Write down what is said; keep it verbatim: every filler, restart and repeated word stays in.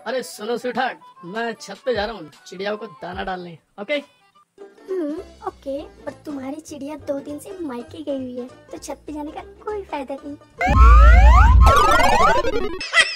अरे सुनो स्वीटहार्ट, मैं छत पे जा रहा हूँ चिड़ियाओं को दाना डालने। ओके हम्म ओके, पर तुम्हारी चिड़िया दो दिन से मायके गई हुई है, तो छत पे जाने का कोई फायदा नहीं।